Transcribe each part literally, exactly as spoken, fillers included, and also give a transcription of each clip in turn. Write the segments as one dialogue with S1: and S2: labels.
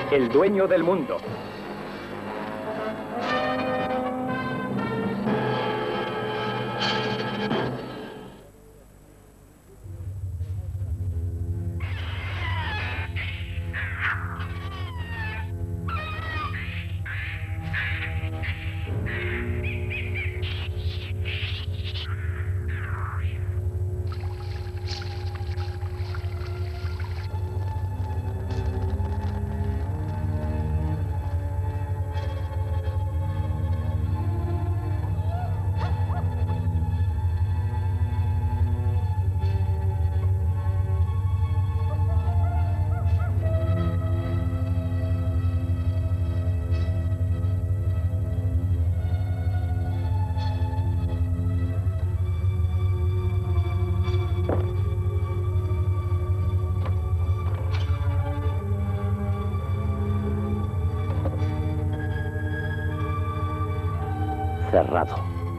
S1: el dueño del mundo.
S2: Cerrado.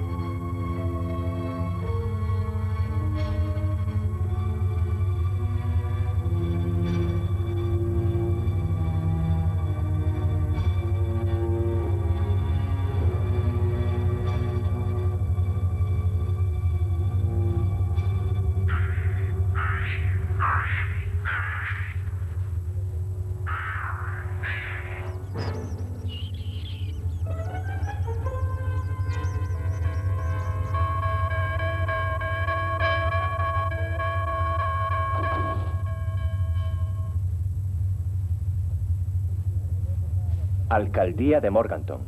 S1: Alcaldía de Morganton.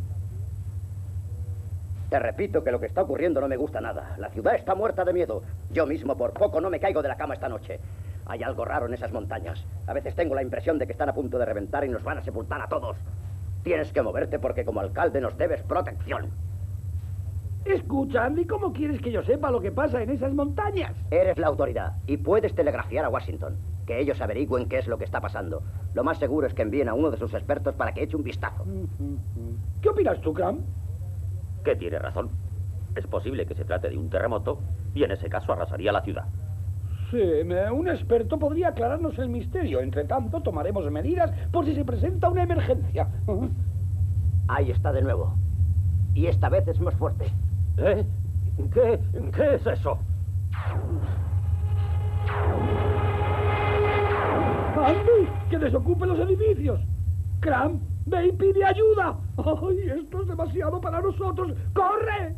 S3: Te repito que lo que está ocurriendo no me gusta nada. La ciudad está muerta de miedo. Yo mismo por poco no me caigo de la cama esta noche. Hay algo raro en esas montañas. A veces tengo la impresión de que están a punto de reventar y nos van a sepultar a todos. Tienes que moverte porque como alcalde nos debes protección.
S4: Escucha, Andy, ¿cómo quieres que yo sepa lo que pasa en esas montañas?
S3: Eres la autoridad y puedes telegrafiar a Washington. Que ellos averigüen qué es lo que está pasando. Lo más seguro es que envíen a uno de sus expertos para que eche un vistazo.
S4: ¿Qué opinas tú, Cram?
S2: Que tiene razón. Es posible que se trate de un terremoto y en ese caso arrasaría la ciudad.
S4: Sí, un experto podría aclararnos el misterio. Entre tanto, tomaremos medidas por si se presenta una emergencia.
S3: Ahí está de nuevo. Y esta vez es más fuerte.
S2: ¿Eh? ¿Qué? ¿Qué es eso?
S4: ¡Andy! ¡Que desocupe los edificios! ¡Cram! ¡Ve y pide ayuda! ¡Ay, esto es demasiado para nosotros! ¡Corre!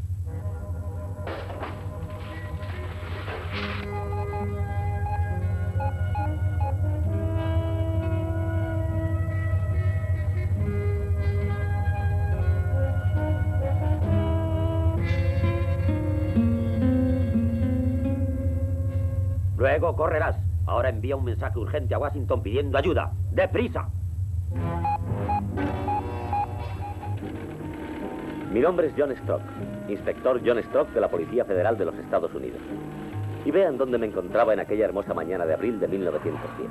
S2: Luego correrás. Ahora envía un mensaje urgente a Washington pidiendo ayuda. ¡Deprisa! Mi nombre es John Strock, inspector John Strock de la Policía Federal de los Estados Unidos. Y vean dónde me encontraba en aquella hermosa mañana de abril de mil novecientos diez.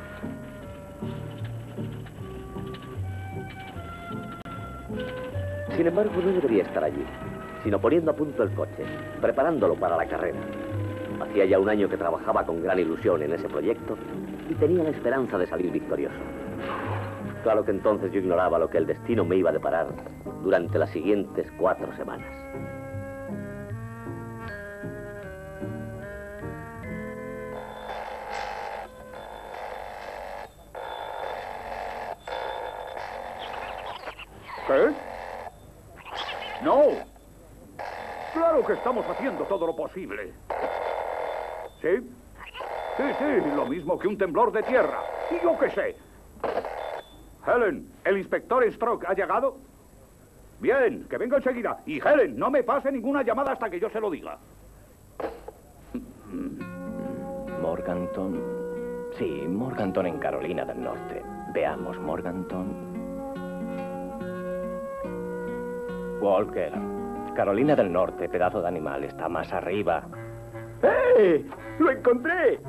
S2: Sin embargo, no debería estar allí, sino poniendo a punto el coche, preparándolo para la carrera. Hacía ya un año que trabajaba con gran ilusión en ese proyecto y tenía la esperanza de salir victorioso. Claro que entonces yo ignoraba lo que el destino me iba a deparar durante las siguientes cuatro semanas.
S5: ¿Qué? No. Claro que estamos haciendo todo lo posible. ¿Sí? Sí, sí, lo mismo que un temblor de tierra. Y yo qué sé. Helen, ¿el inspector Strock ha llegado? Bien, que venga enseguida. Y Helen, no me pase ninguna llamada hasta que yo se lo diga.
S1: Morganton. Sí, Morganton en Carolina del Norte. Veamos, Morganton. Walker. Carolina del Norte, pedazo de animal, está más arriba.
S4: ¡Eh! ¡Lo encontré!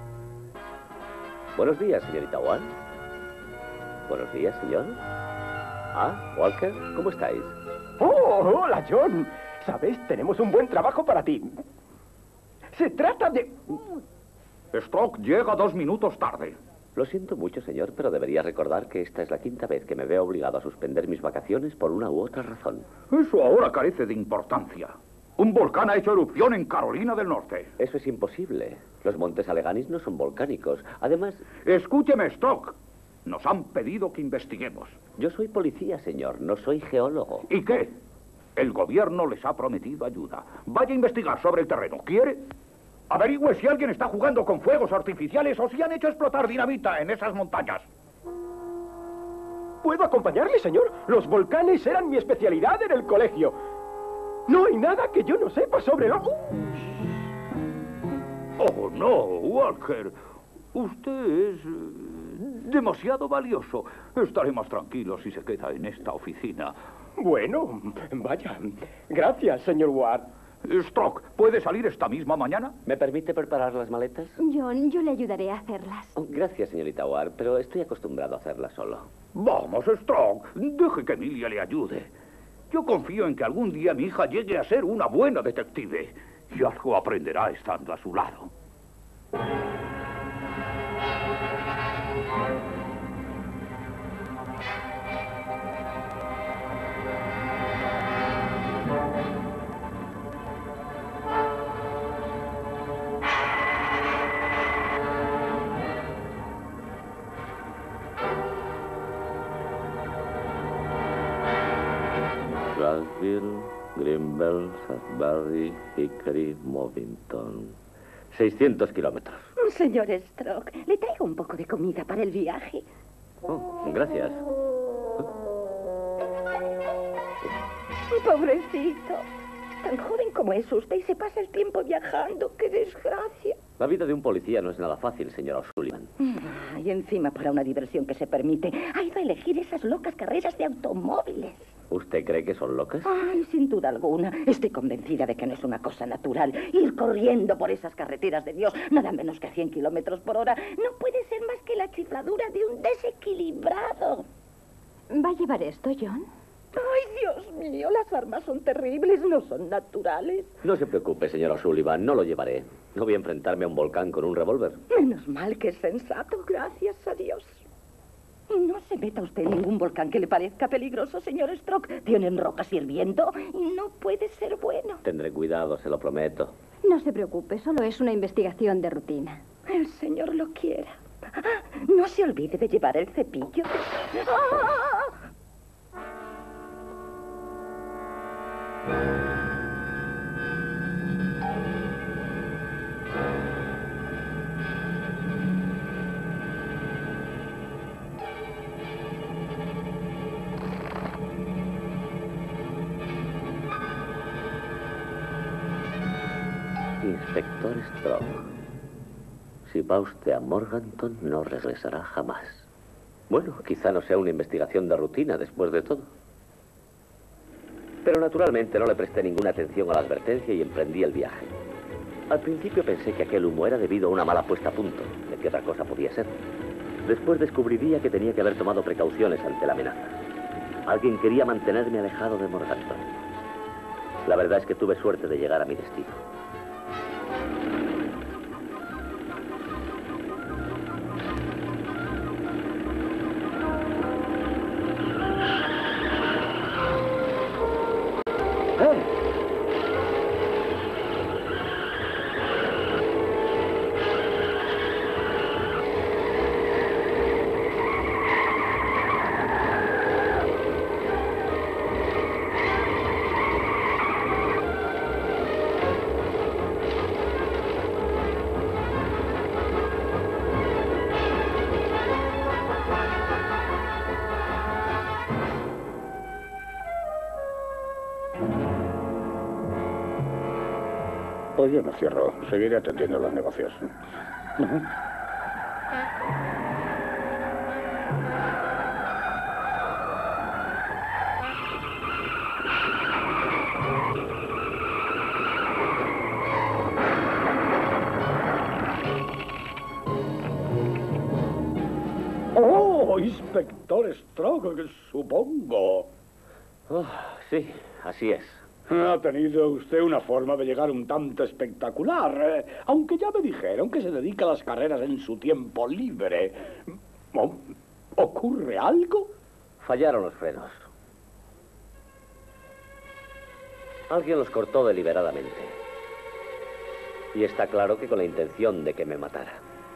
S2: Buenos días, señorita Wan. Buenos días, señor. Ah, Walker, ¿cómo estáis?
S4: ¡Oh, hola, John! ¿Sabes? Tenemos un buen trabajo para ti. Se trata de...
S5: Strock llega dos minutos tarde.
S2: Lo siento mucho, señor, pero debería recordar que esta es la quinta vez que me veo obligado a suspender mis vacaciones por una u otra razón.
S5: Eso ahora carece de importancia. Un volcán ha hecho erupción en Carolina del Norte.
S2: Eso es imposible. Los montes Alleghanies no son volcánicos. Además...
S5: Escúcheme, Stroke. Nos han pedido que investiguemos.
S2: Yo soy policía, señor, no soy geólogo.
S5: ¿Y qué? El gobierno les ha prometido ayuda. Vaya a investigar sobre el terreno. ¿Quiere? Averigüe si alguien está jugando con fuegos artificiales o si han hecho explotar dinamita en esas montañas.
S6: ¿Puedo acompañarle, señor? Los volcanes eran mi especialidad en el colegio. No hay nada que yo no sepa sobre lo...
S5: Oh, no, Walker. Usted es eh, demasiado valioso. Estaré más tranquilo si se queda en esta oficina.
S6: Bueno, vaya. Gracias, señor Ward.
S5: Stroke, ¿puede salir esta misma mañana?
S2: ¿Me permite preparar las maletas?
S7: John, yo le ayudaré a hacerlas.
S2: Oh, gracias, señorita Ward, pero estoy acostumbrado a hacerlas solo.
S5: Vamos, Stroke, deje que Emilia le ayude. Yo confío en que algún día mi hija llegue a ser una buena detective. Y algo aprenderá estando a su lado.
S2: Clarksville, Greenbelt, Salisbury, Hickory, Movington. seiscientos kilómetros.
S8: Señor Stroke, le traigo un poco de comida para el viaje.
S2: Oh, gracias.
S8: Pobrecito. Tan joven como es usted y se pasa el tiempo viajando. ¡Qué desgracia!
S2: La vida de un policía no es nada fácil, señora O'Sullivan.
S8: Y encima, para una diversión que se permite, ha ido a elegir esas locas carreras de automóviles.
S2: ¿Usted cree que son locas?
S8: Ay, sin duda alguna. Estoy convencida de que no es una cosa natural. Ir corriendo por esas carreteras de Dios, nada menos que a cien kilómetros por hora, no puede ser más que la chifladura de un desequilibrado.
S7: ¿Va a llevar esto, John?
S8: Ay, Dios mío, las armas son terribles, no son naturales.
S2: No se preocupe, señora O'Sullivan, no lo llevaré. No voy a enfrentarme a un volcán con un revólver.
S8: Menos mal que es sensato, gracias a Dios. Y no se meta usted en ningún volcán que le parezca peligroso, señor Stroke. Tienen rocas hirviendo y no puede ser bueno.
S2: Tendré cuidado, se lo prometo.
S7: No se preocupe, solo es una investigación de rutina.
S8: El señor lo quiera. No se olvide de llevar el cepillo. ¡Ah!
S2: Inspector Stroke, si va usted a Morganton, no regresará jamás. Bueno, quizá no sea una investigación de rutina después de todo. Pero naturalmente no le presté ninguna atención a la advertencia y emprendí el viaje. Al principio pensé que aquel humo era debido a una mala puesta a punto, de que otra cosa podía ser. Después descubriría que tenía que haber tomado precauciones ante la amenaza. Alguien quería mantenerme alejado de Morganton. La verdad es que tuve suerte de llegar a mi destino.
S4: Pues yo no cierro. Seguiré atendiendo los negocios. Oh, Inspector Stroke, supongo.
S2: Oh, sí, así es.
S4: Ha tenido usted una forma de llegar un tanto espectacular, eh, aunque ya me dijeron que se dedica a las carreras en su tiempo libre. ¿O- ¿Ocurre algo?
S2: Fallaron los frenos. Alguien los cortó deliberadamente. Y está claro que con la intención de que me matara.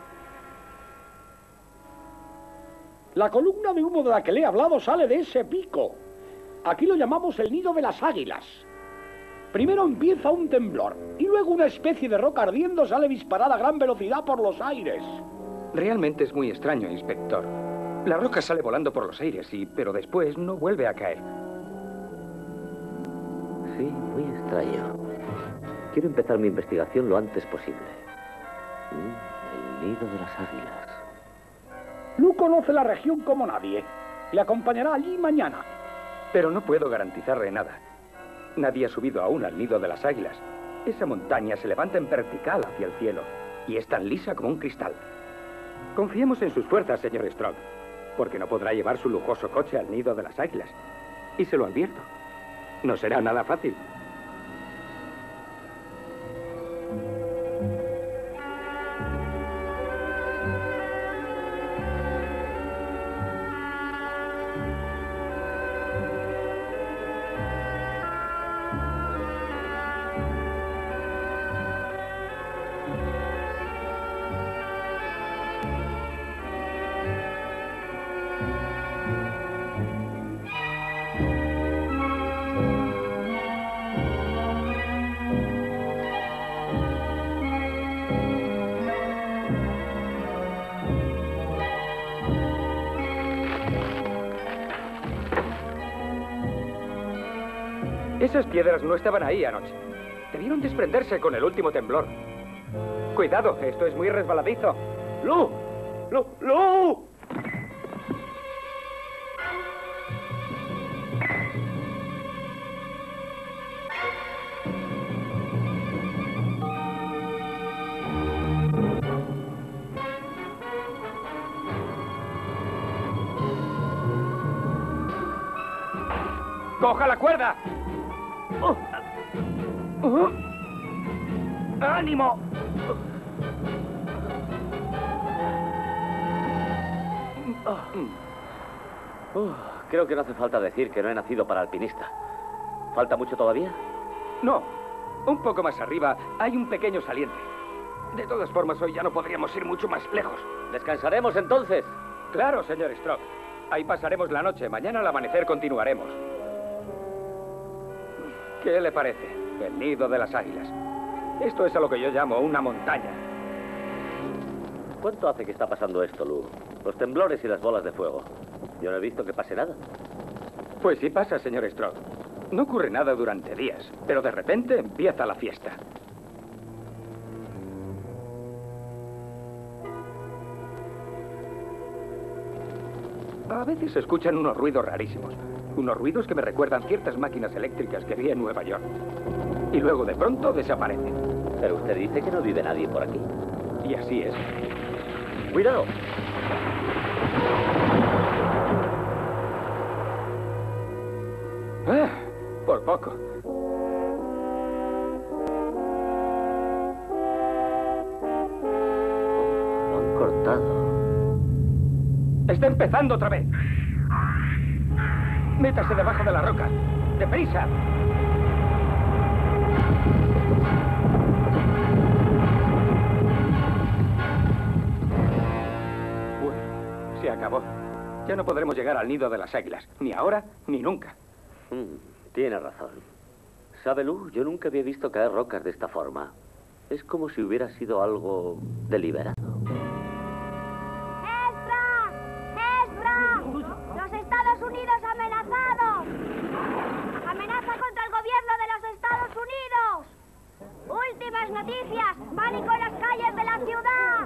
S4: La columna de humo de la que le he hablado sale de ese pico. Aquí lo llamamos el nido de las águilas. Primero empieza un temblor y luego una especie de roca ardiendo sale disparada a gran velocidad por los aires.
S6: Realmente es muy extraño, inspector. La roca sale volando por los aires, y, pero después no vuelve a caer.
S2: Sí, muy extraño. Quiero empezar mi investigación lo antes posible. Mm, el nido de las águilas.
S4: Lu conoce la región como nadie. Le acompañará allí mañana.
S6: Pero no puedo garantizarle nada. Nadie ha subido aún al nido de las águilas. Esa montaña se levanta en vertical hacia el cielo y es tan lisa como un cristal. Confiemos en sus fuerzas, señor Strong, porque no podrá llevar su lujoso coche al nido de las águilas. Y se lo advierto, no será nada fácil. Esas piedras no estaban ahí anoche. Debieron desprenderse con el último temblor. Cuidado, esto es muy resbaladizo.
S2: ¡Lu! ¡Lu! ¡Lu!
S6: ¡Coja la cuerda! Oh. Oh. ¡Ánimo!
S2: Uh, creo que no hace falta decir que no he nacido para alpinista. ¿Falta mucho todavía?
S6: No. Un poco más arriba hay un pequeño saliente. De todas formas, hoy ya no podríamos ir mucho más lejos.
S2: ¿Descansaremos entonces?
S6: Claro, señor Strong. Ahí pasaremos la noche. Mañana al amanecer continuaremos. ¿Qué le parece? El nido de las águilas. Esto es a lo que yo llamo una montaña.
S2: ¿Cuánto hace que está pasando esto, Lu? Los temblores y las bolas de fuego. Yo no he visto que pase nada.
S6: Pues sí pasa, señor Strong. No ocurre nada durante días, pero de repente empieza la fiesta. A veces se escuchan unos ruidos rarísimos. Unos ruidos que me recuerdan ciertas máquinas eléctricas que vi en Nueva York. Y luego de pronto desaparecen.
S2: Pero usted dice que no vive nadie por aquí.
S6: Y así es.
S2: ¡Cuidado!
S6: Ah, por poco.
S2: Lo han cortado.
S6: ¡Está empezando otra vez! ¡Métase debajo de la roca! ¡Deprisa! Bueno, se acabó. Ya no podremos llegar al nido de las águilas. Ni ahora, ni nunca.
S2: Mm, tiene razón. ¿Sabe, Lu? Yo nunca había visto caer rocas de esta forma. Es como si hubiera sido algo deliberado.
S9: ¡Los Estados Unidos amenazados! ¡Amenaza contra el gobierno de los Estados Unidos! ¡Últimas noticias! ¡Pánico en las calles de la ciudad!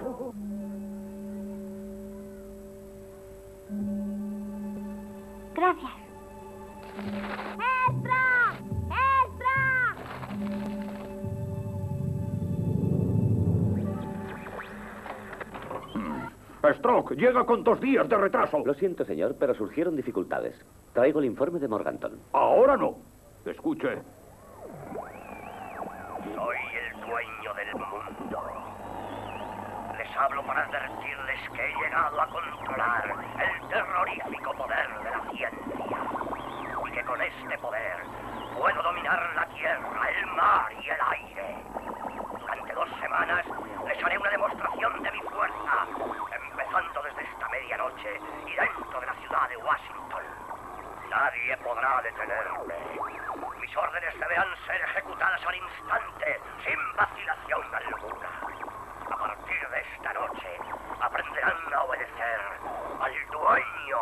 S9: Gracias. ¡Extra! ¡Extra!
S5: Stroke, llega con dos días de retraso.
S2: Lo siento, señor, pero surgieron dificultades. Traigo el informe de Morganton.
S5: Ahora no. Escuche,
S10: Soy el dueño del mundo. Les hablo para advertirles que he llegado a controlar el terrorífico poder de la ciencia. Y que con este poder puedo dominar la tierra, el mar y el aire. Durante dos semanas les haré una demostración de mi fuerza, empezando desde esta medianoche y dentro de la ciudad de Washington. Nadie podrá detenerme. Mis órdenes deberán ser ejecutadas al instante, sin vacilación alguna. A partir de esta noche, aprenderán a obedecer al dueño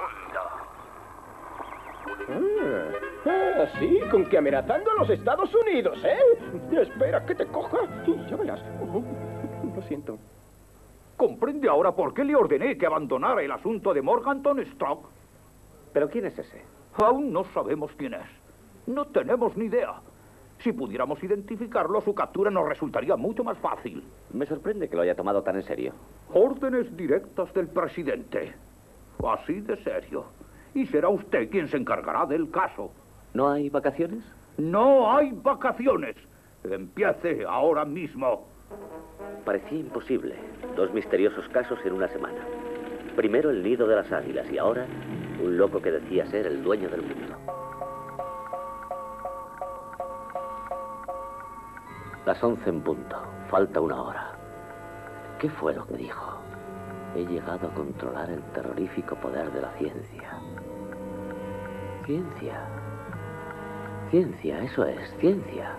S10: del mundo.
S4: Ah, ah, sí, con que amenazando a los Estados Unidos, ¿eh? Espera que te coja y ya verás. Oh, lo siento.
S5: ¿Comprende ahora por qué le ordené que abandonara el asunto de Morganton Stroke?
S2: ¿Pero quién es ese?
S5: Aún no sabemos quién es. No tenemos ni idea. Si pudiéramos identificarlo, su captura nos resultaría mucho más fácil.
S2: Me sorprende que lo haya tomado tan en serio.
S5: Órdenes directas del presidente. Así de serio. Y será usted quien se encargará del caso.
S2: ¿No hay vacaciones?
S5: No hay vacaciones. Empiece ahora mismo.
S2: Parecía imposible. Dos misteriosos casos en una semana. Primero el nido de las águilas y ahora un loco que decía ser el dueño del mundo. Las once en punto. Falta una hora. ¿Qué fue lo que dijo? He llegado a controlar el terrorífico poder de la ciencia. Ciencia. Ciencia, eso es, ciencia.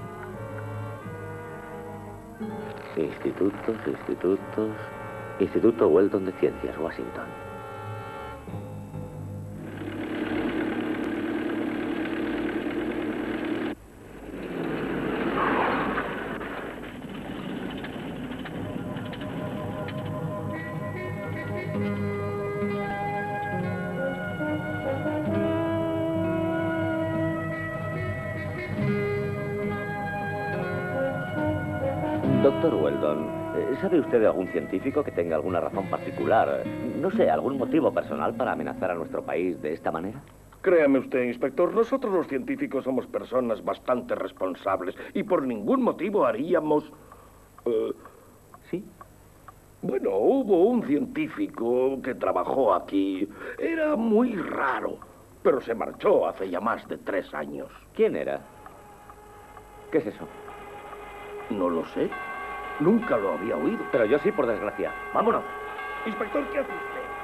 S2: Institutos, institutos... Instituto Weldon de Ciencias, Washington. Doctor Weldon, ¿sabe usted de algún científico que tenga alguna razón particular, no sé, algún motivo personal para amenazar a nuestro país de esta manera?
S11: Créame usted, inspector, nosotros los científicos somos personas bastante responsables y por ningún motivo haríamos... Uh,
S2: ¿Sí?
S11: Bueno, hubo un científico que trabajó aquí. Era muy raro, pero se marchó hace ya más de tres años.
S2: ¿Quién era? ¿Qué es eso?
S11: No lo sé. Nunca lo había oído.
S2: Pero yo sí, por desgracia. ¡Vámonos!
S11: Inspector, ¿qué hace usted?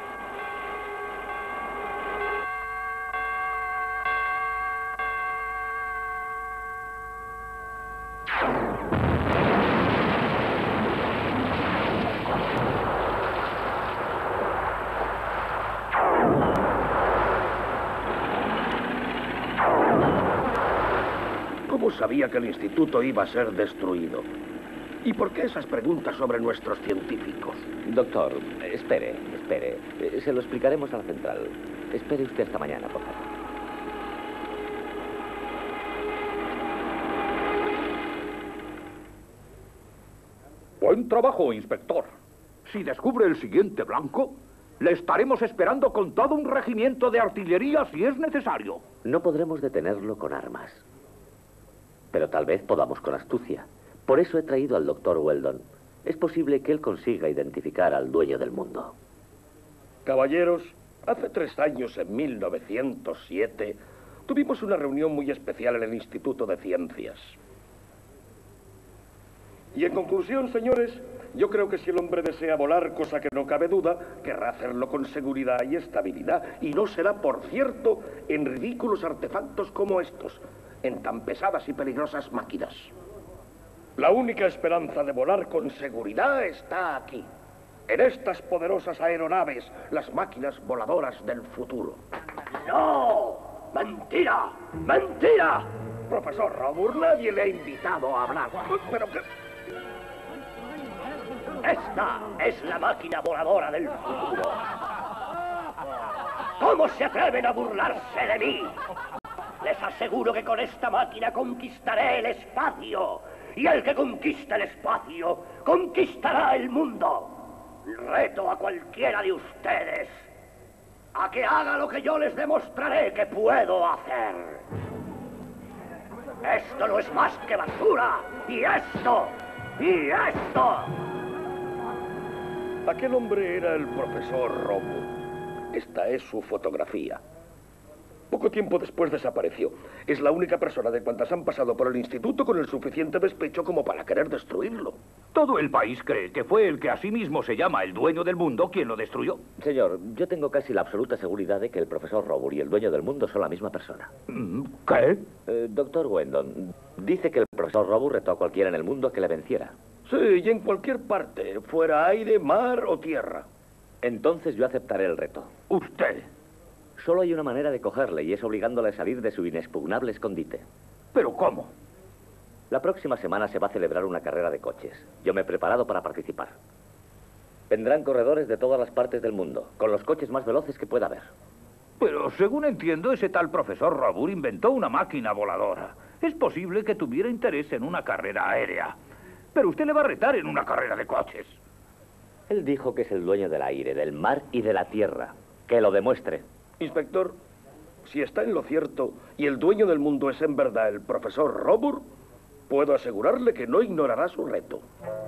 S11: ¿Cómo sabía que el instituto iba a ser destruido? ¿Y por qué esas preguntas sobre nuestros científicos?
S2: Doctor, espere, espere. Se lo explicaremos a la central. Espere usted hasta mañana, por favor.
S5: Buen trabajo, inspector. Si descubre el siguiente blanco, le estaremos esperando con todo un regimiento de artillería si es necesario.
S2: No podremos detenerlo con armas. Pero tal vez podamos con astucia. Por eso he traído al doctor Weldon. Es posible que él consiga identificar al dueño del mundo.
S11: Caballeros, hace tres años, en mil novecientos siete, tuvimos una reunión muy especial en el Instituto de Ciencias. Y en conclusión, señores, yo creo que si el hombre desea volar, cosa que no cabe duda, querrá hacerlo con seguridad y estabilidad. Y no será, por cierto, en ridículos artefactos como estos, en tan pesadas y peligrosas máquinas. La única esperanza de volar con seguridad está aquí, en estas poderosas aeronaves, las máquinas voladoras del futuro.
S10: ¡No! ¡Mentira! ¡Mentira!
S11: Profesor Robur, nadie le ha invitado a hablar. Pero que...
S10: Esta es la máquina voladora del futuro. ¿Cómo se atreven a burlarse de mí? Les aseguro que con esta máquina conquistaré el espacio. Y el que conquiste el espacio, conquistará el mundo. Reto a cualquiera de ustedes a que haga lo que yo les demostraré que puedo hacer. Esto no es más que basura. Y esto, y esto.
S11: Aquel hombre era el profesor Robur. Esta es su fotografía. Poco tiempo después desapareció. Es la única persona de cuantas han pasado por el instituto con el suficiente despecho como para querer destruirlo.
S5: Todo el país cree que fue el que a sí mismo se llama el dueño del mundo quien lo destruyó.
S2: Señor, yo tengo casi la absoluta seguridad de que el profesor Robur y el dueño del mundo son la misma persona.
S5: ¿Qué?
S2: Eh, doctor Wendon, dice que el profesor Robur retó a cualquiera en el mundo que le venciera.
S11: Sí, y en cualquier parte, fuera aire, mar o tierra.
S2: Entonces yo aceptaré el reto.
S5: ¿Usted?
S2: Solo hay una manera de cogerle y es obligándole a salir de su inexpugnable escondite.
S5: ¿Pero cómo?
S2: La próxima semana se va a celebrar una carrera de coches. Yo me he preparado para participar. Vendrán corredores de todas las partes del mundo, con los coches más veloces que pueda haber.
S5: Pero según entiendo, ese tal profesor Robur inventó una máquina voladora. Es posible que tuviera interés en una carrera aérea. Pero usted le va a retar en una carrera de coches.
S2: Él dijo que es el dueño del aire, del mar y de la tierra. Que lo demuestre.
S11: Inspector, si está en lo cierto y el dueño del mundo es en verdad el profesor Robur, puedo asegurarle que no ignorará su reto.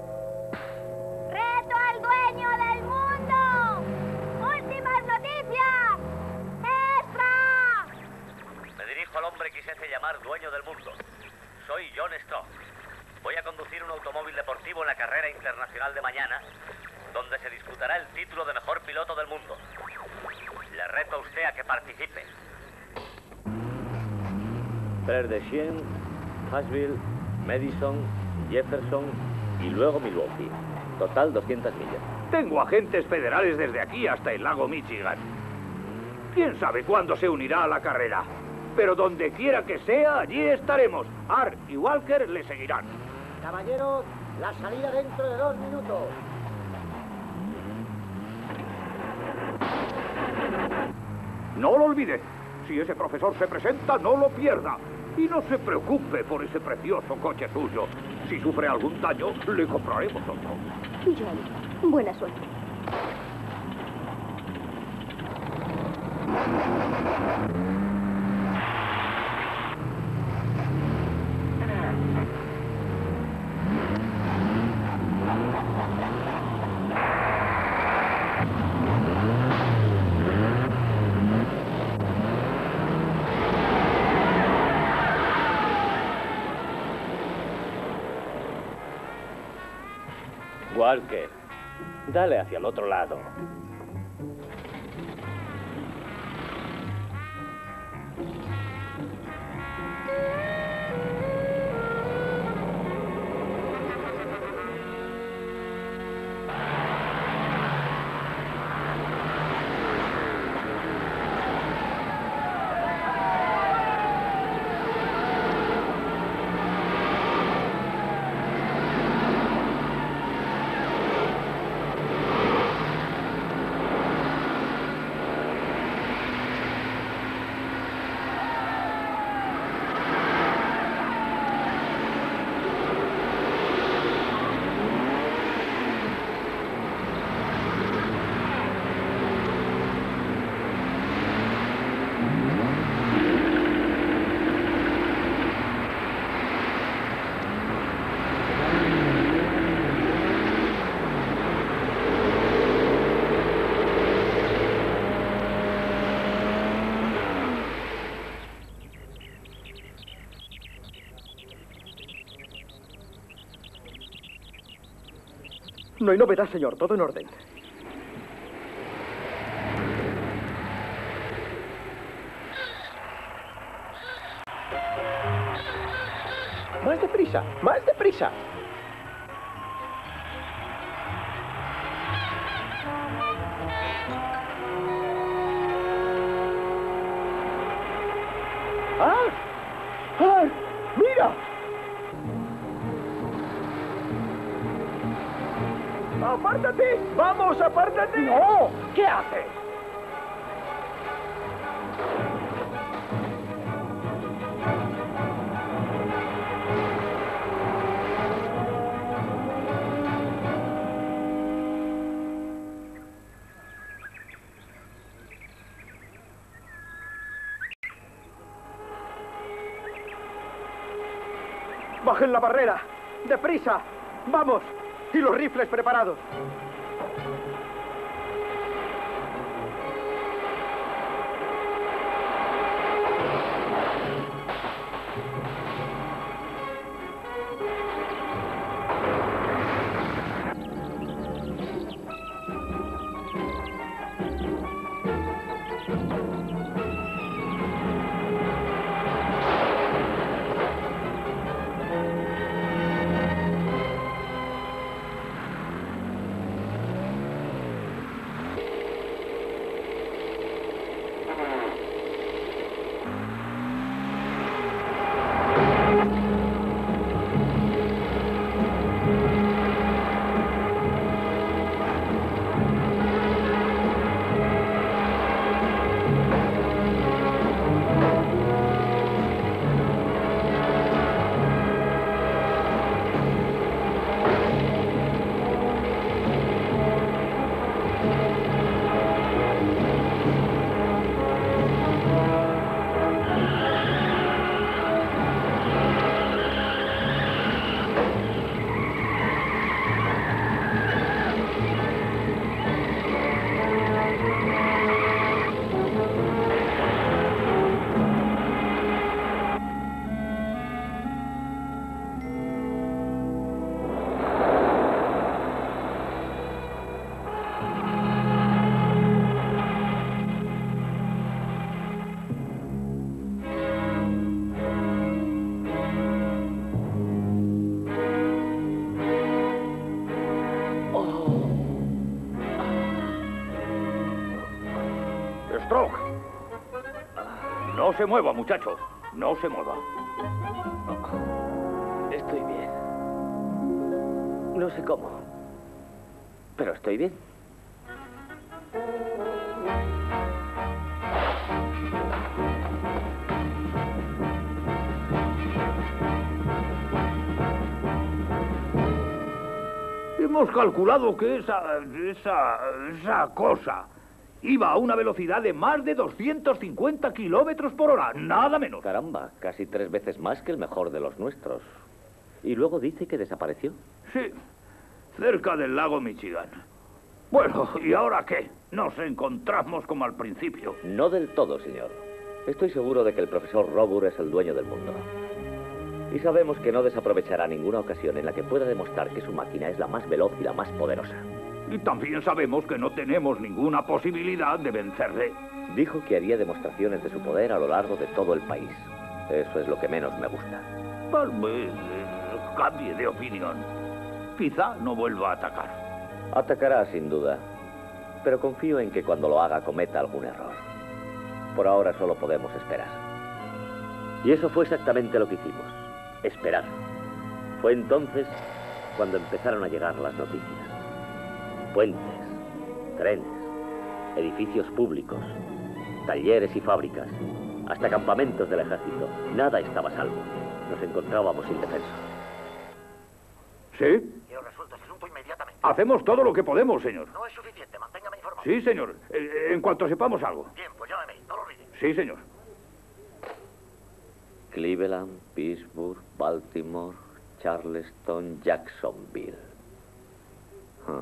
S9: ¡Reto al dueño del mundo! ¡Últimas noticias! ¡Extra!
S2: Me dirijo al hombre que se hace llamar dueño del mundo. Soy John Stroh. Voy a conducir un automóvil deportivo en la carrera internacional de mañana, donde se disputará el título de mejor piloto del mundo. Le reto a usted a que participe. Verdechien, Asheville, Madison, Jefferson y luego Milwaukee. Total doscientas millas.
S5: Tengo agentes federales desde aquí hasta el lago Michigan. ¿Quién sabe cuándo se unirá a la carrera? Pero donde quiera que sea, allí estaremos. Art y Walker le seguirán.
S3: Caballeros, la salida dentro de dos minutos.
S5: No lo olvide. Si ese profesor se presenta, no lo pierda. Y no se preocupe por ese precioso coche suyo. Si sufre algún daño, le compraremos otro.
S7: John, buena suerte.
S1: Walker, dale hacia el otro lado.
S12: No hay novedad, señor. Todo en orden. Más deprisa, más deprisa. ¡Ah! ¡Ah! ¡Mira! ¡Apártate! ¡Vamos, apártate!
S5: ¡No! ¿Qué haces?
S12: ¡Bajen la barrera! ¡Deprisa! ¡Vamos! ¡Y los rifles preparados!
S5: Stroke. No se mueva, muchacho. No se mueva.
S2: Estoy bien. No sé cómo, pero estoy bien.
S5: Hemos calculado que esa, esa, esa cosa iba a una velocidad de más de doscientos cincuenta kilómetros por hora, nada menos.
S2: Caramba, casi tres veces más que el mejor de los nuestros. Y luego dice que desapareció.
S5: Sí, cerca del lago Michigan. Bueno, ¿y ahora qué? Nos encontramos como al principio.
S2: No del todo, señor. Estoy seguro de que el profesor Robur es el dueño del mundo. Y sabemos que no desaprovechará ninguna ocasión en la que pueda demostrar que su máquina es la más veloz y la más poderosa.
S5: Y también sabemos que no tenemos ninguna posibilidad de vencerle.
S2: Dijo que haría demostraciones de su poder a lo largo de todo el país. Eso es lo que menos me gusta.
S5: Tal vez eh, cambie de opinión. Quizá no vuelva a atacar.
S2: Atacará, sin duda. Pero confío en que cuando lo haga cometa algún error. Por ahora solo podemos esperar. Y eso fue exactamente lo que hicimos. Esperar. Fue entonces cuando empezaron a llegar las noticias. Puentes, trenes, edificios públicos, talleres y fábricas, hasta campamentos del ejército. Nada estaba a salvo. Nos encontrábamos indefensos.
S5: ¿Sí?
S10: Quiero resuelto ese asunto inmediatamente.
S5: Hacemos todo lo que podemos, señor.
S10: No es suficiente, manténgame informado.
S5: Sí, señor. Eh, en cuanto sepamos algo.
S10: Bien, pues llámeme, no lo olvide.
S5: Sí, señor.
S2: Cleveland, Pittsburgh, Baltimore, Charleston, Jacksonville. Huh.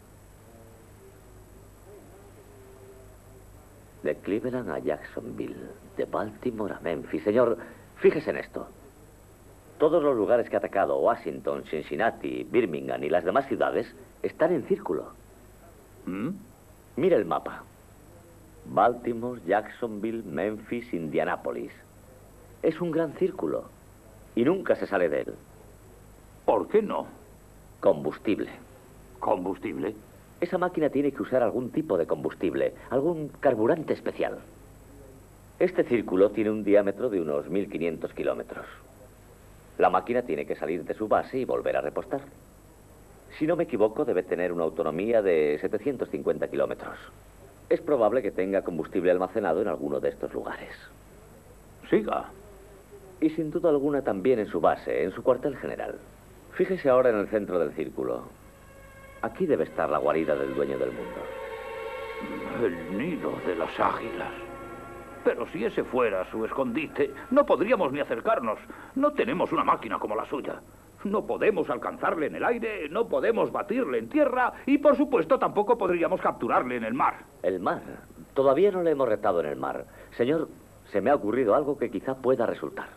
S2: De Cleveland a Jacksonville, de Baltimore a Memphis. Señor, fíjese en esto. Todos los lugares que ha atacado, Washington, Cincinnati, Birmingham y las demás ciudades, están en círculo.
S5: ¿Mm?
S2: Mira el mapa. Baltimore, Jacksonville, Memphis, Indianápolis. Es un gran círculo y nunca se sale de él.
S5: ¿Por qué no?
S2: Combustible.
S5: ¿Combustible?
S2: Esa máquina tiene que usar algún tipo de combustible, algún carburante especial. Este círculo tiene un diámetro de unos mil quinientos kilómetros. La máquina tiene que salir de su base y volver a repostar. Si no me equivoco, debe tener una autonomía de setecientos cincuenta kilómetros. Es probable que tenga combustible almacenado en alguno de estos lugares.
S5: Siga.
S2: Y sin duda alguna también en su base, en su cuartel general. Fíjese ahora en el centro del círculo. Aquí debe estar la guarida del dueño del mundo.
S5: El nido de las águilas. Pero si ese fuera su escondite, no podríamos ni acercarnos. No tenemos una máquina como la suya. No podemos alcanzarle en el aire, no podemos batirle en tierra y, por supuesto, tampoco podríamos capturarle en el mar.
S2: ¿El mar? Todavía no le hemos retado en el mar. Señor, se me ha ocurrido algo que quizá pueda resultar.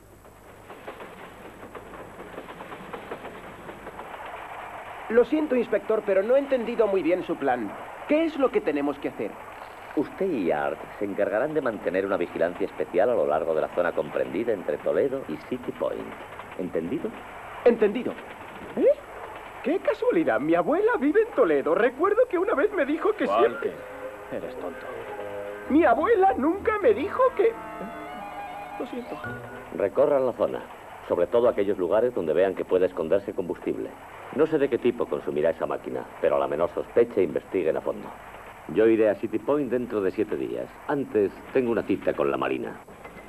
S12: Lo siento, inspector, pero no he entendido muy bien su plan. ¿Qué es lo que tenemos que hacer?
S2: Usted y Art se encargarán de mantener una vigilancia especial a lo largo de la zona comprendida entre Toledo y City Point. ¿Entendido?
S12: Entendido. ¿Eh? ¡Qué casualidad! Mi abuela vive en Toledo. Recuerdo que una vez me dijo que
S1: Walker,
S12: siempre...
S1: eres tonto.
S12: Mi abuela nunca me dijo que... Lo siento.
S2: Recorran la zona, sobre todo aquellos lugares donde vean que puede esconderse combustible. No sé de qué tipo consumirá esa máquina, pero a la menor sospecha investiguen a fondo. Yo iré a City Point dentro de siete días. Antes, tengo una cita con la Marina.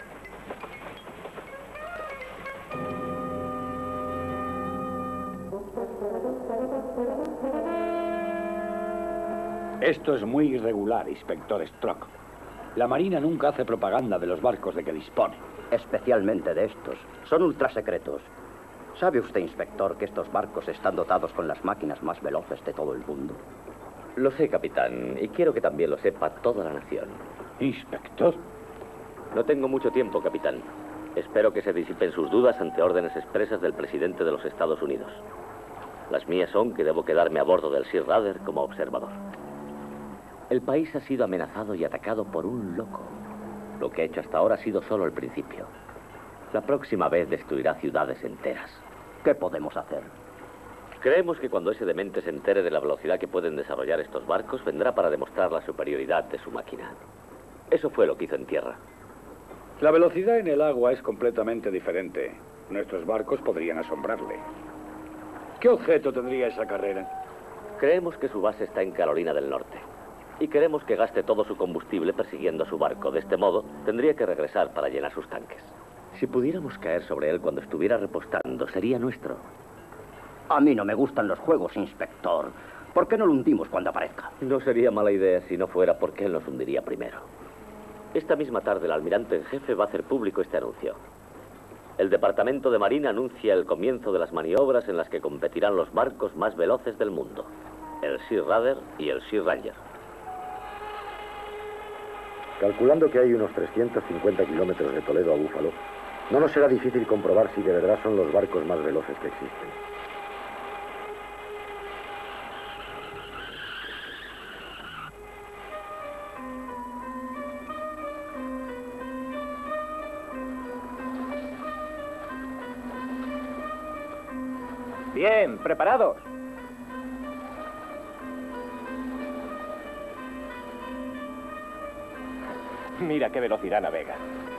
S4: Esto es muy irregular, inspector Strock. La Marina nunca hace propaganda de los barcos de que dispone.
S3: Especialmente de estos. Son ultrasecretos. ¿Sabe usted, inspector, que estos barcos están dotados con las máquinas más veloces de todo el mundo?
S2: Lo sé, capitán, y quiero que también lo sepa toda la nación.
S4: ¿Inspector?
S2: No tengo mucho tiempo, capitán. Espero que se disipen sus dudas ante órdenes expresas del presidente de los Estados Unidos. Las mías son que debo quedarme a bordo del Sea Raider como observador. El país ha sido amenazado y atacado por un loco. Lo que ha hecho hasta ahora ha sido solo el principio. La próxima vez destruirá ciudades enteras.
S3: ¿Qué podemos hacer?
S2: Creemos que cuando ese demente se entere de la velocidad que pueden desarrollar estos barcos, vendrá para demostrar la superioridad de su máquina. Eso fue lo que hizo en tierra.
S4: La velocidad en el agua es completamente diferente. Nuestros barcos podrían asombrarle. ¿Qué objeto tendría esa carrera?
S2: Creemos que su base está en Carolina del Norte. Y queremos que gaste todo su combustible persiguiendo a su barco. De este modo, tendría que regresar para llenar sus tanques. Si pudiéramos caer sobre él cuando estuviera repostando, sería nuestro.
S3: A mí no me gustan los juegos, inspector. ¿Por qué no lo hundimos cuando aparezca?
S2: No sería mala idea si no fuera porque él nos hundiría primero. Esta misma tarde el almirante en jefe va a hacer público este anuncio. El Departamento de Marina anuncia el comienzo de las maniobras en las que competirán los barcos más veloces del mundo. El Sea Raider y el Sea Ranger.
S13: Calculando que hay unos trescientos cincuenta kilómetros de Toledo a Búfalo, no nos será difícil comprobar si de verdad son los barcos más veloces que existen.
S12: Bien, preparados. Mira qué velocidad navega.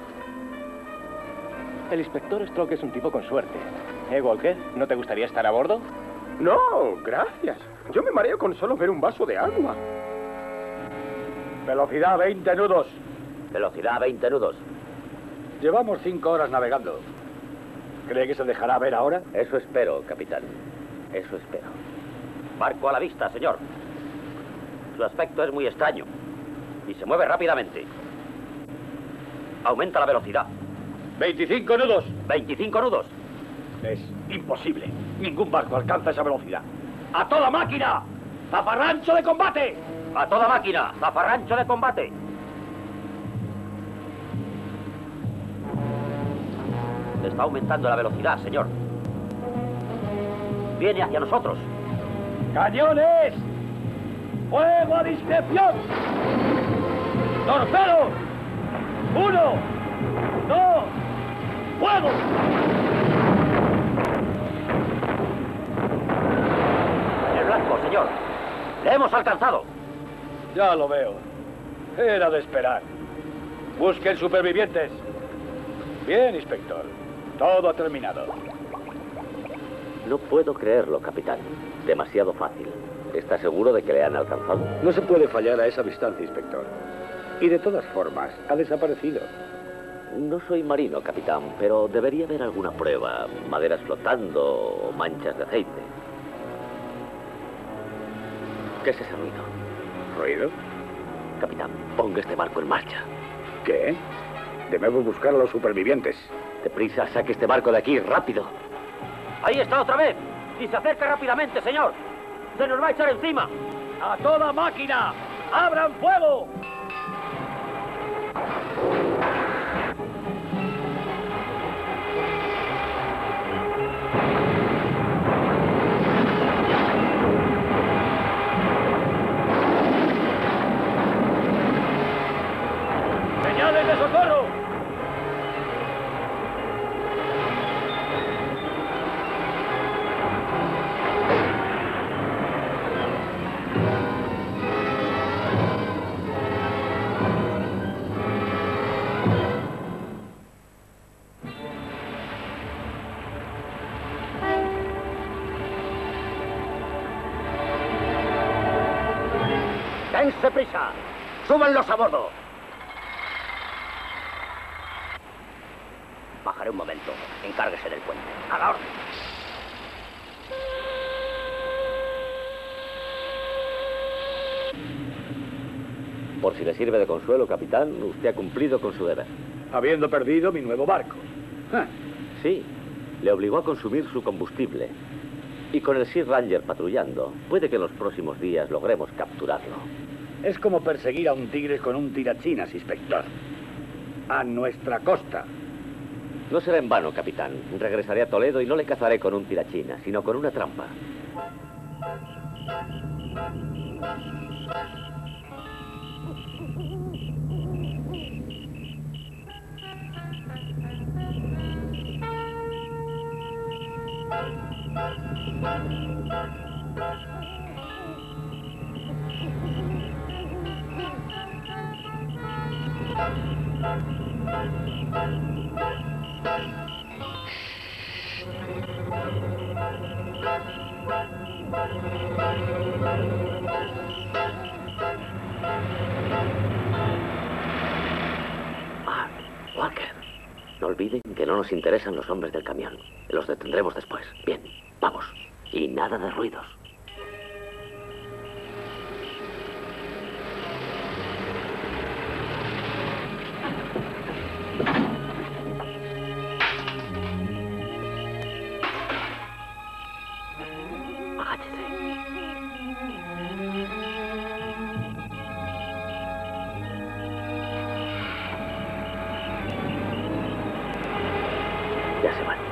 S12: El inspector Strock es un tipo con suerte. ¿Eh, Walker? ¿No te gustaría estar a bordo?
S11: No, gracias. Yo me mareo con solo ver un vaso de agua.
S4: Velocidad veinte nudos.
S2: Velocidad veinte nudos.
S4: Llevamos cinco horas navegando. ¿Cree que se dejará ver ahora?
S2: Eso espero, capitán. Eso espero. Barco a la vista, señor. Su aspecto es muy extraño. Y se mueve rápidamente. Aumenta la velocidad.
S4: veinticinco nudos.
S2: veinticinco nudos.
S4: Es imposible. Ningún barco alcanza esa velocidad. ¡A toda máquina! ¡Zafarrancho de combate!
S2: ¡A toda máquina! ¡Zafarrancho de combate! Está aumentando la velocidad, señor. Viene hacia nosotros.
S4: ¡Cañones! ¡Fuego a discreción! ¡Torpedos! ¡Uno! ¡Dos! ¡Fuego!
S2: El blanco, señor. Le hemos alcanzado.
S4: Ya lo veo. Era de esperar. Busquen supervivientes. Bien, inspector. Todo ha terminado.
S2: No puedo creerlo, capitán. Demasiado fácil. ¿Está seguro de que le han alcanzado?
S4: No se puede fallar a esa distancia, inspector. Y de todas formas, ha desaparecido.
S2: No soy marino, capitán, pero debería haber alguna prueba. Maderas flotando o manchas de aceite. ¿Qué es ese ruido?
S4: ¿Ruido?
S2: Capitán, ponga este barco en marcha.
S6: ¿Qué? Debemos buscar a los supervivientes.
S2: Deprisa, saque este barco de aquí, rápido.
S3: Ahí está otra vez. Y se acerca rápidamente, señor. Se nos va a echar encima.
S4: ¡A toda máquina! ¡Abran fuego! ¡Señales de socorro!
S3: ¡Dense prisa! ¡Súbanlos a bordo! Bajaré un momento. Encárguese del puente. ¡A la orden!
S2: Por si le sirve de consuelo, capitán, usted ha cumplido con su deber.
S4: Habiendo perdido mi nuevo barco.
S2: Ah, sí, le obligó a consumir su combustible. Y con el Sea Ranger patrullando, puede que en los próximos días logremos capturarlo.
S4: Es como perseguir a un tigre con un tirachinas, inspector. A nuestra costa.
S2: No será en vano, capitán. Regresaré a Toledo y no le cazaré con un tirachinas, sino con una trampa. Ah, Walker. No olviden que no nos interesan los hombres del camión. Los detendremos después. Bien, vamos. Y nada de ruidos. Ya se van.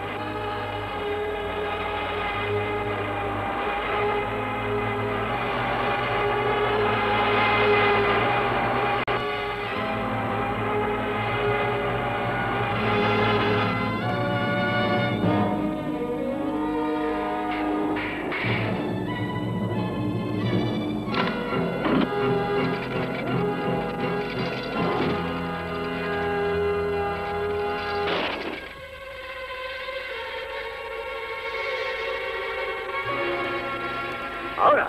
S3: ¡Ahora!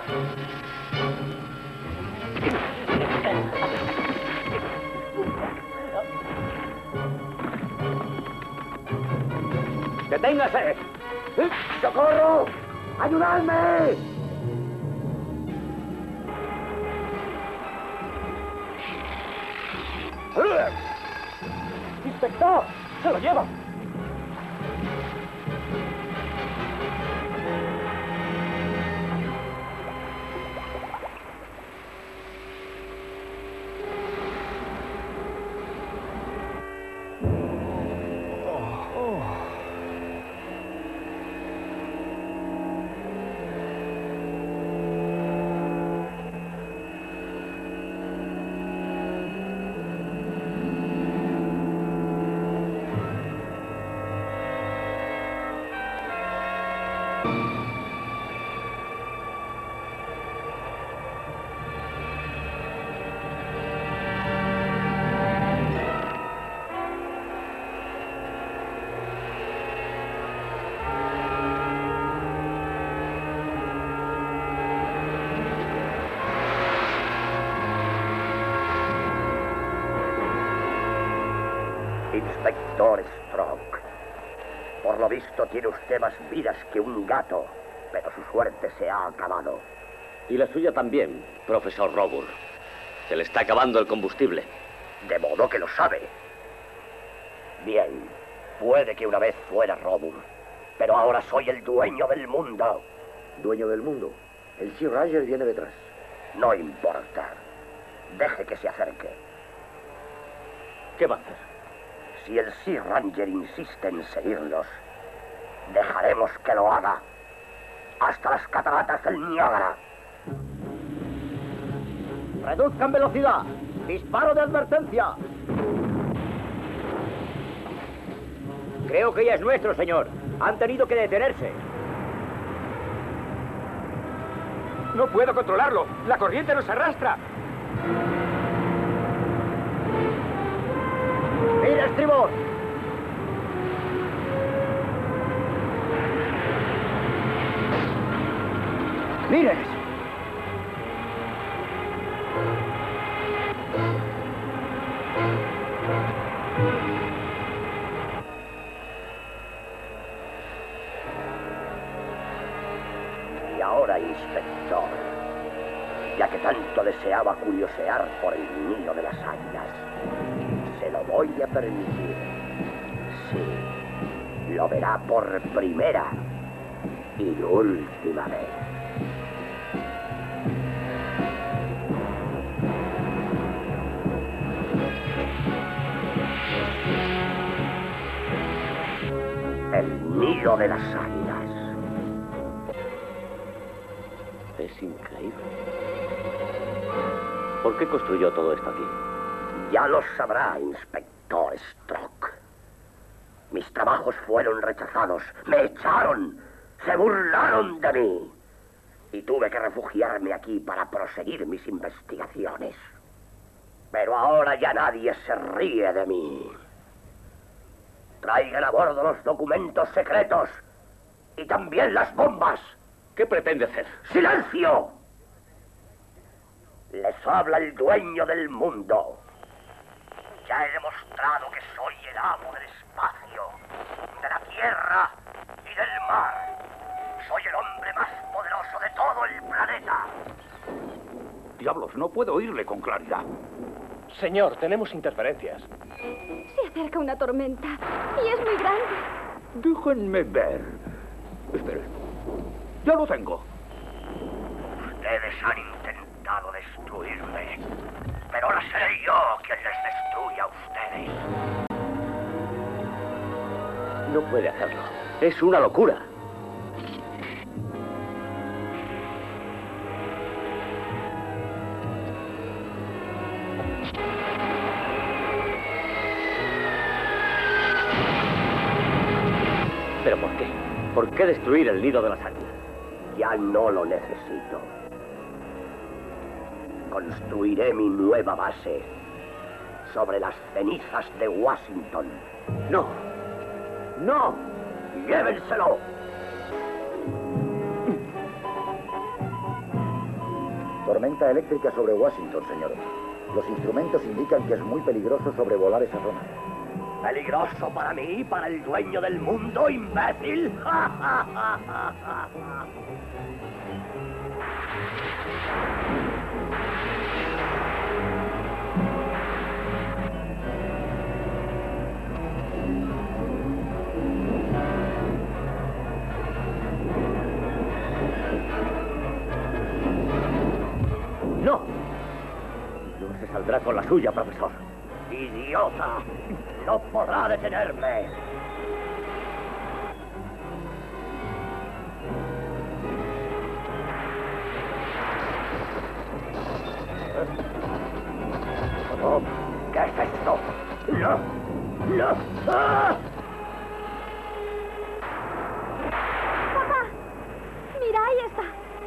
S3: ¡Deténgase! ¡Socorro! ¡Ayudadme! ¡Inspector! ¡Se lo lleva!
S10: Inspector Strong, por lo visto tiene usted más vidas que un gato, pero su suerte se ha acabado.
S2: Y la suya también, profesor Robur. Se le está acabando el combustible.
S10: De modo que lo sabe. Bien, puede que una vez fuera Robur, pero ahora soy el dueño del mundo.
S13: ¿Dueño del mundo? El Sea Ranger viene detrás.
S10: No importa. Deje que se acerque.
S1: ¿Qué va a hacer?
S10: Si el Sea Ranger insiste en seguirnos, dejaremos que lo haga. Hasta las cataratas del Niágara.
S3: ¡Reduzcan velocidad! ¡Disparo de advertencia! Creo que ya es nuestro, señor. Han tenido que detenerse.
S6: No puedo controlarlo. La corriente nos arrastra.
S3: ¡Mira, estribor! ¡Miren!
S10: Y ahora, inspector, ya que tanto deseaba curiosear por el nido de las águilas, se lo voy a permitir. Sí, lo verá por primera y última vez. El nido de las águilas.
S2: Es increíble. ¿Por qué construyó todo esto aquí?
S10: Ya lo sabrá, inspector Stroke. Mis trabajos fueron rechazados, me echaron, se burlaron de mí. Y tuve que refugiarme aquí para proseguir mis investigaciones. Pero ahora ya nadie se ríe de mí. Traigan a bordo los documentos secretos y también las bombas.
S2: ¿Qué pretende hacer?
S10: ¡Silencio! Les habla el dueño del mundo. Ya he demostrado que soy el amo del espacio, de la tierra y del mar. Soy el hombre más poderoso de todo el planeta.
S5: Diablos, no puedo oírle con claridad.
S12: Señor, tenemos interferencias.
S7: Se acerca una tormenta y es muy grande.
S5: Déjenme ver. Espere. Ya lo tengo.
S10: Ustedes han intentado destruirme, pero ahora seré yo quien les destruya a ustedes.
S2: No puede hacerlo. Es una locura. ¿Pero por qué? ¿Por qué destruir el nido de las águilas?
S10: Ya no lo necesito. Construiré mi nueva base sobre las cenizas de Washington.
S2: ¡No! ¡No!
S10: ¡Llévenselo!
S13: Tormenta eléctrica sobre Washington, señor. Los instrumentos indican que es muy peligroso sobrevolar esa zona.
S10: ¿Peligroso para mí, para el dueño del mundo, imbécil?
S2: ¡No! No se saldrá con la suya, profesor.
S10: ¡Idiota! ¡No podrá detenerme! Oh, ¿qué es esto? ¡No! ¡No! ¡Ah!
S9: ¡Papá! Mira, ahí está.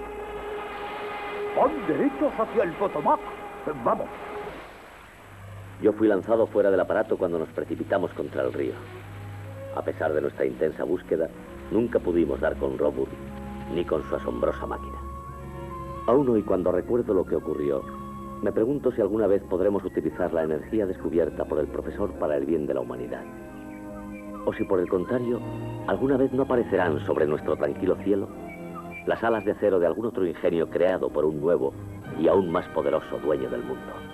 S5: Van derechos hacia el Potomac. Vamos.
S2: Yo fui lanzado fuera del aparato cuando nos precipitamos contra el río. A pesar de nuestra intensa búsqueda, nunca pudimos dar con Robur ni con su asombrosa máquina. Aún hoy, cuando recuerdo lo que ocurrió, me pregunto si alguna vez podremos utilizar la energía descubierta por el profesor para el bien de la humanidad. O si, por el contrario, alguna vez no aparecerán sobre nuestro tranquilo cielo las alas de acero de algún otro ingenio creado por un nuevo y aún más poderoso dueño del mundo.